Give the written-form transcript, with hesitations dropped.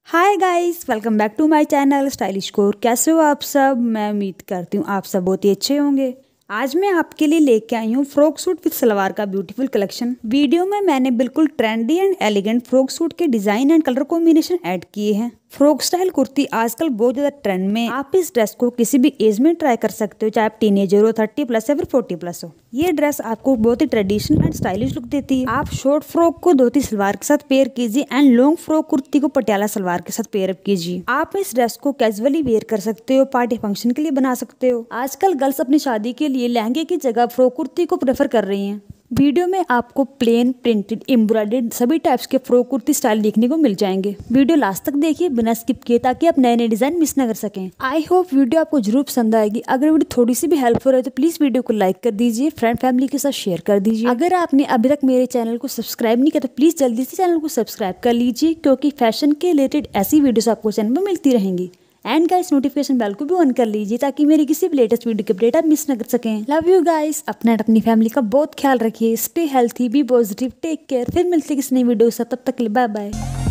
Hi guys, welcome back to my channel stylish core. कैसे हो आप सब? मैं उम्मीद करती हूँ आप सब बहुत ही अच्छे होंगे। आज मैं आपके लिए लेके आई हूँ फ्रॉक सूट विद सलवार का ब्यूटीफुल कलेक्शन। वीडियो में मैंने बिल्कुल trendy and elegant frock suit के design and colour combination add किए हैं। फ्रॉक स्टाइल कुर्ती आजकल बहुत ज्यादा ट्रेंड में। आप इस ड्रेस को किसी भी एज में ट्राई कर सकते हो, चाहे आप टीनेजर हो, 30+ या फिर 40+ हो। ये ड्रेस आपको बहुत ही ट्रेडिशनल एंड स्टाइलिश लुक देती है। आप शॉर्ट फ्रॉक को धोती सलवार के साथ पेयर कीजिए एंड लॉन्ग फ्रॉक कुर्ती को पटियाला सलवार के साथ पेयर अप कीजिए। आप इस ड्रेस को कैजुअली वेयर कर सकते हो, पार्टी फंक्शन के लिए बना सकते हो। आजकल गर्ल्स अपनी शादी के लिए लहंगे की जगह फ्रॉक कुर्ती को प्रेफर कर रही हैं। वीडियो में आपको प्लेन, प्रिंटेड, एम्ब्रॉयडर्ड सभी टाइप्स के फ्रॉक कुर्ती स्टाइल देखने को मिल जाएंगे। वीडियो लास्ट तक देखिए बिना स्किप किए, ताकि आप नए नए डिजाइन मिस न कर सकें। आई होप वीडियो आपको जरूर पसंद आएगी। अगर वीडियो थोड़ी सी भी हेल्पफुल है तो प्लीज वीडियो को लाइक कर दीजिए, फ्रेंड फैमिली के साथ शेयर कर दीजिए। अगर आपने अभी तक मेरे चैनल को सब्सक्राइब नहीं किया तो प्लीज जल्दी से चैनल को सब्सक्राइब कर लीजिए, क्योंकि फैशन के रिलेटेड ऐसी वीडियोस आपको चैनल में मिलती रहेंगी। एंड गाइस, नोटिफिकेशन बेल को भी ऑन कर लीजिए, ताकि मेरी किसी भी लेटेस्ट वीडियो की अपडेट आप मिस न कर सकें। लव यू गाइस, अपना और अपनी फैमिली का बहुत ख्याल रखिए। Stay healthy, be positive, take care. फिर मिलते किसी नई वीडियो के साथ, तब तक के लिए बाय बाय।